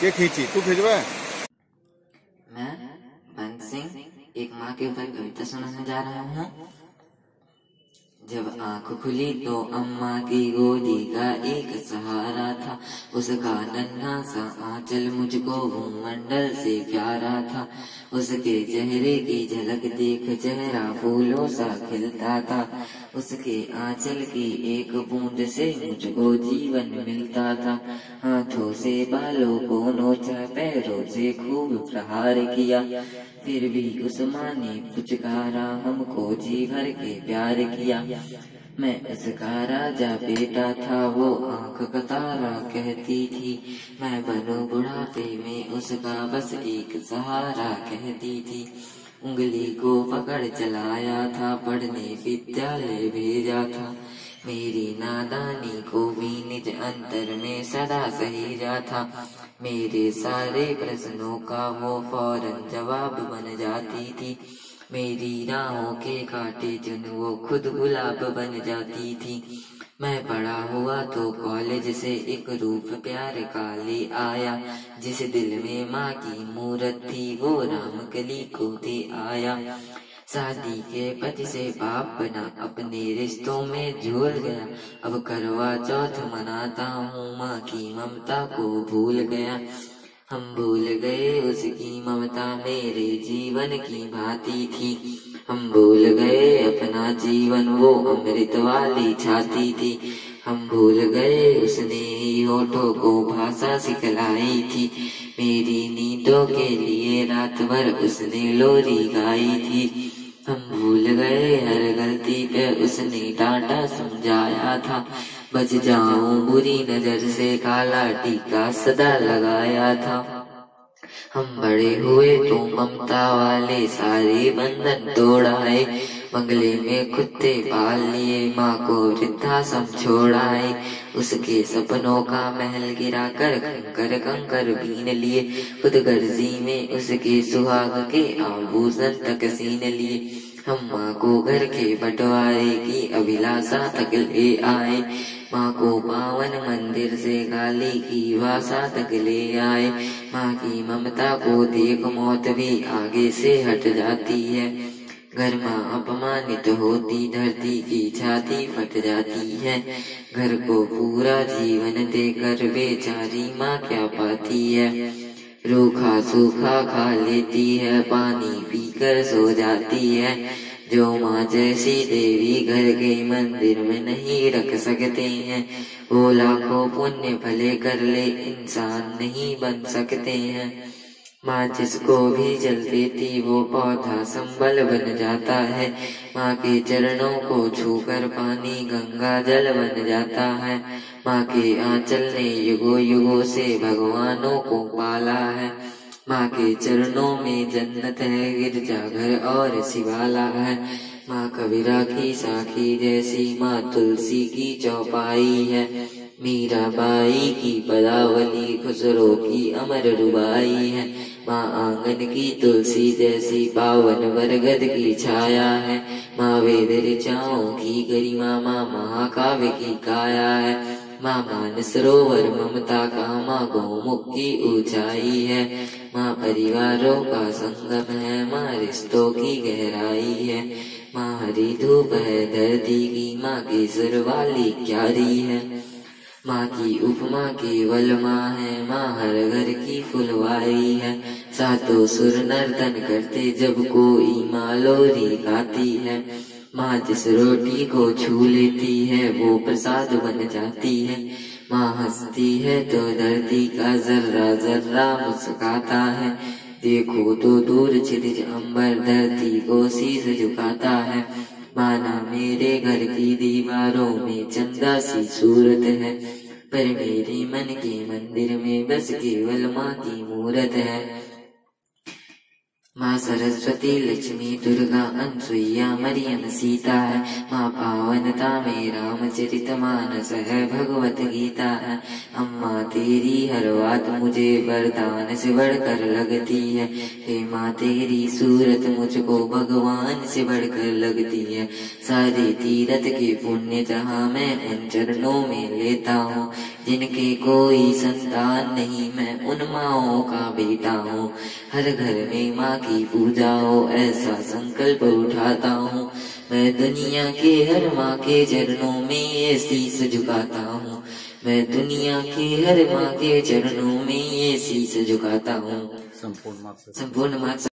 ये खींची तू खिंचवा। मैं बंद सिंह एक माँ के ऊपर कविता सुनाने जा रहा हूँ। जब आंख खुली तो अम्मा की गोदी का एक सहारा था, उसका नन्हा सा आंचल मुझको भूमंडल से प्यारा था। उसके चेहरे की झलक देख चेहरा फूलों सा खिलता था, उसके आंचल की एक बूंद से मुझको जीवन मिलता था। हाथों से बालों को नोचा, पैरों से खूब प्रहार किया, फिर भी उस माँ ने पुचकारा, हमको जी भर के प्यार किया। मैं उसका राजा बेटा था, वो आंख का तारा कहती थी, मैं बनूं बुढ़ापे में उसका बस एक सहारा कहती थी। उंगली को पकड़ चलाया था, पढ़ने विद्यालय भेजा था, मेरी नादानी को भी निज अंतर में सदा सहेजा था। मेरे सारे प्रश्नों का वो फौरन जवाब बन जाती थी, मेरी राहों के काटे चुन वो खुद गुलाब बन जाती थी। मैं बड़ा हुआ तो कॉलेज से एक रूप प्यार का ले आया, जिस दिल में माँ की मूरत थी वो रामकली को दे आया। शादी के पति से बाप बना, अपने रिश्तों में झूल गया, अब करवा चौथ मनाता हूँ, माँ की ममता को भूल गया। हम भूल गए उसकी ममता मेरे जीवन की भांति थी, हम भूल गए अपना जीवन वो अमृत वाली छाती थी। हम भूल गए उसने ही होठों को भाषा सिखलाई थी, मेरी नींदों के लिए रात भर उसने लोरी गाई थी। हम भूल गए हर गलती पे उसने डांटा समझाया था, बच जाऊं बुरी नजर से काला टीका सदा लगाया था। हम बड़े हुए तो ममता वाले सारे बंधन तोड़ाए, बंगले में कुत्ते पाल लिए, माँ को वृद्धाश्रम छोड़ाए। उसके सपनों का महल गिरा कर कंकर कंकर बीन लिए, खुद गर्जी में उसके सुहाग के आभूषण तक सीन लिए। हम माँ को घर के बंटवारे की अभिलाषा तक ले आए, माँ को पावन मंदिर से गाली की भाषा तक ले आए। माँ की ममता को देख मौत भी आगे से हट जाती है, घर माँ अपमानित होती धरती की छाती फट जाती है। घर को पूरा जीवन देकर बेचारी माँ क्या पाती है, रूखा सूखा खा लेती है, पानी पीकर सो जाती है। जो माँ जैसी देवी घर के मंदिर में नहीं रख सकते हैं, वो लाखों पुण्य भले कर ले इंसान नहीं बन सकते हैं। माँ जिसको भी जल देती वो पौधा संबल बन जाता है, माँ के चरणों को छूकर पानी गंगा जल बन जाता है। माँ के आंचल ने युगों युगों से भगवानों को पाला है, माँ के चरणों में जन्नत है, गिरजाघर और शिवाला है। माँ कबीरा की साखी जैसी, माँ तुलसी की चौपाई है, मीराबाई की पदावली, खुसरो की अमर रुबाई है। माँ आंगन की तुलसी जैसी, पावन बरगद की छाया है। माँ वेद ऋचाओं की गरिमा, माँ महाकाव्य की काया है। माँ मानसरोवर ममता का, माँ गौमुख की ऊंचाई है। माँ परिवारों का संगम है, माँ रिश्तों की गहराई है। माँ हरी धूप है धरती की, माँ की सुर वाली क्यारी है। माँ की उपमा केवल माँ है, माँ हर घर की फुलवारी है। सातों सुर नर्तन करते जब कोई माँ लोरी गाती है। माँ जिस रोटी को छू लेती है वो प्रसाद बन जाती है। माँ हंसती है तो धरती का जर्रा जर्रा मुस्काता है, देखो तो दूर क्षितिज अंबर धरती को शीश झुकाता है। माना मेरे घर की दीवारों में चंदा सी सूरत है, पर मेरे मन के मंदिर में बस केवल माँ की मूरत है। माँ सरस्वती लक्ष्मी दुर्गा अनसुईया मरियम सीता है, माँ पावनता में रामचरित मानस है, भगवत गीता है। अम्मा तेरी हर बात मुझे वरदान से बढ़कर लगती है, हे माँ तेरी सूरत मुझको भगवान से बढ़कर लगती है। सारे तीरथ के पुण्य जहाँ मैं उन चरणों में लेता हूँ, जिनके कोई संतान नहीं, मैं उन माँओं का बेटा हूँ। हर घर में माँ की पूजा हो, ऐसा संकल्प उठाता हूँ। मैं दुनिया के हर माँ के चरणों में ये शीश झुकाता हूँ। मैं दुनिया के हर माँ के चरणों में ये शीश झुकाता हूँ। संपूर्ण माँ